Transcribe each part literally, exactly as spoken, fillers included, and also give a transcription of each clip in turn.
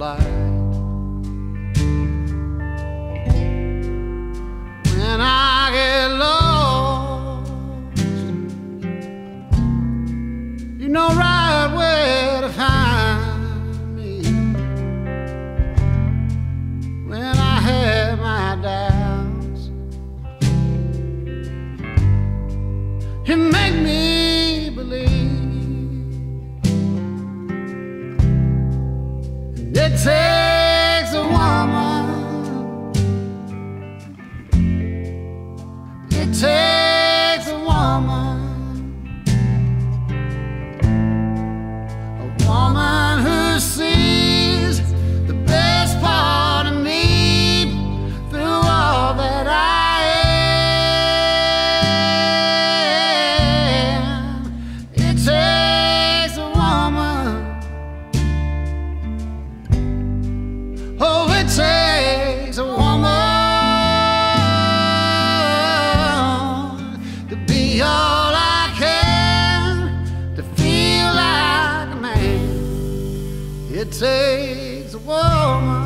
light. When I get lost, you know right where to find me. When I have my doubts, you make me believe. It takes a woman, it takes a woman, a woman who sees the best part of me through all that I am. It takes a woman. Oh, it takes a woman to be all I can, to feel like a man. It takes a woman.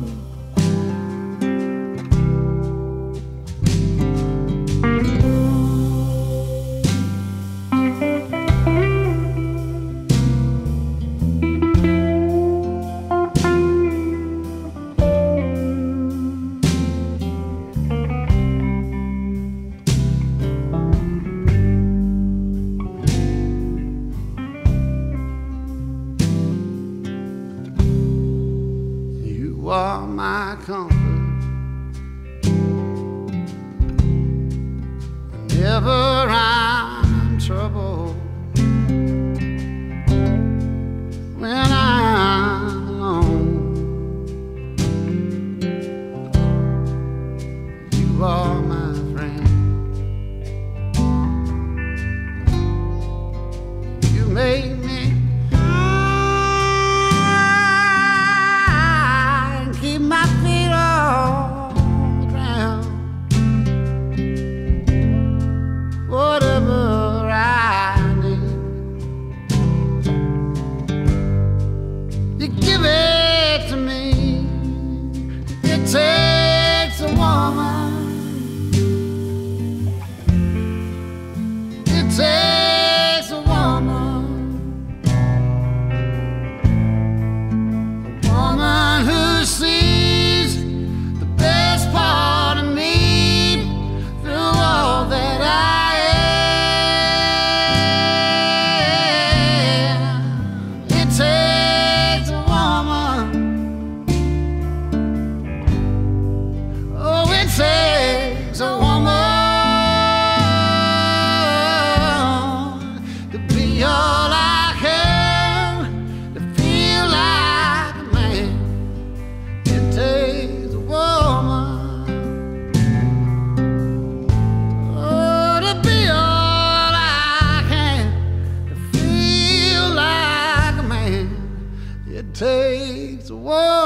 You are my comfort whenever I'm troubled, when I'm alone. You are my friend. You make me my feet on the ground. Whatever I need, you give it to me. It takes a woman. It takes a woman. A woman who sees the best part of me through all that I am. It takes a woman. Oh, it takes a woman to be all I can, to feel like a man. It takes a woman, oh, to be all I can, to feel like a man. It takes a woman.